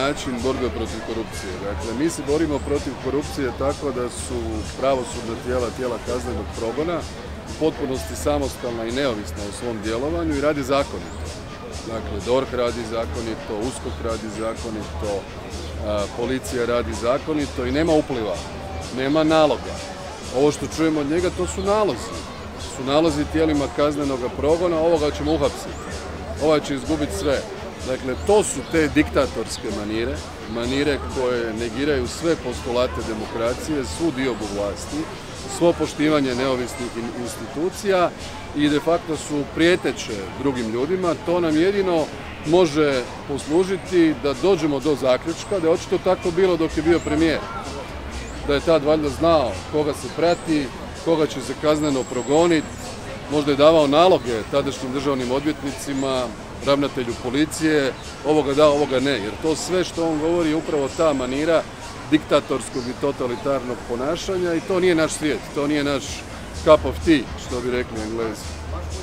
način borbe protiv korupcije. Dakle, mi se borimo protiv korupcije tako da su pravosudna tijela kaznenog progona u potpunosti samostalna i neovisna u svom djelovanju i radi zakonito. Dakle, DORH radi zakonito, USKOK radi zakonito, policija radi zakonito i nema upliva, nema naloga. Ovo što čujemo od njega to su nalozi. Su nalozi tijelima kaznenog progona, ovoga ćemo uhapsiti, ovaj će izgubiti sve. Dakle, to su te diktatorske manire koje negiraju sve postulate demokracije, svu diobu vlasti, svo poštivanje neovisnih institucija i de facto su prijeteće drugim ljudima. To nam jedino može poslužiti da dođemo do zaključka da je očito tako bilo dok je bio premijer. Da je tad valjda znao koga se prati, koga će se kazneno progoniti, možda je davao naloge tadašnjim državnim odvjetnicima, ravnatelju policije, ovoga da, ovoga ne, jer to sve što on govori je upravo ta manira diktatorskog i totalitarnog ponašanja i to nije naš svijet, to nije naš cup of tea, što bi rekli Englezi.